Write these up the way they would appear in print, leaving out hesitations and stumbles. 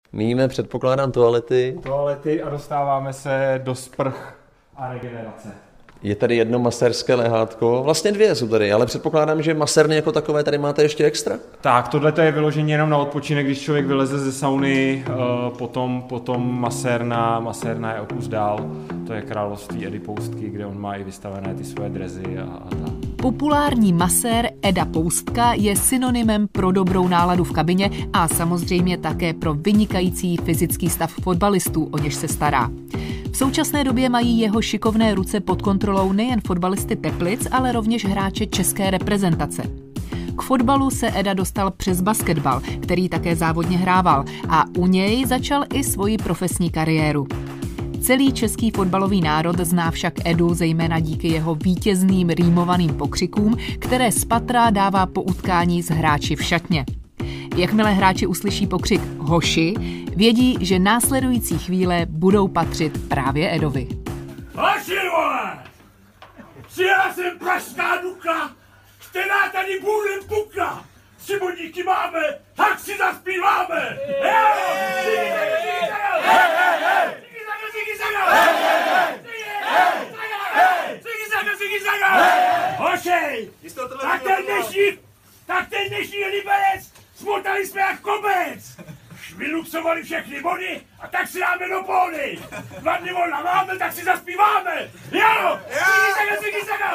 Míme, předpokládám, toalety a dostáváme se do sprch a regenerace. Je tady jedno masérské lehátko, vlastně dvě jsou tady, ale předpokládám, že masérny jako takové tady máte ještě extra? Tak, tohle je vyloženě jenom na odpočinek, když člověk vyleze ze sauny, potom masérna je o kus dál, to je království Edy Poustky, kde on má i vystavené ty svoje drezy a tak. Populární masér Eda Poustka je synonymem pro dobrou náladu v kabině a samozřejmě také pro vynikající fyzický stav fotbalistů, o něž se stará. V současné době mají jeho šikovné ruce pod kontrolou nejen fotbalisty Teplic, ale rovněž hráče české reprezentace. K fotbalu se Eda dostal přes basketbal, který také závodně hrával, a u něj začal i svoji profesní kariéru. Celý český fotbalový národ zná však Edu zejména díky jeho vítězným rýmovaným pokřikům, které z patra dává po utkání s hráči v šatně. Jakmile hráči uslyší pokřik hoši, vědí, že následující chvíle budou patřit právě Edovi. Hoši, vole! Přijela jsem pražská Dukla, která tady bůlem pukla. 3 bodíky máme, tak si zaspíváme! Hoši! Tak ten dnešní Liberec smotali jsme jak kobec! Vyluxovali všechny body a tak si dáme do pódy! 2 dny volna máme, tak si zaspíváme! Jo! Zigi zaga!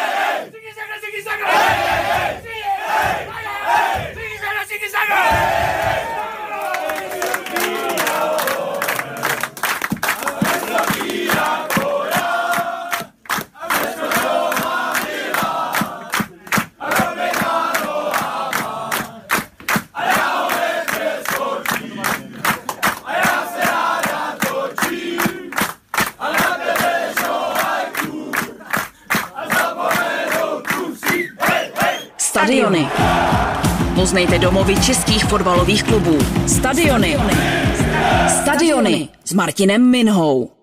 Stadiony. Poznejte domovy českých fotbalových klubů. Stadiony. Stadiony s Martinem Minhou.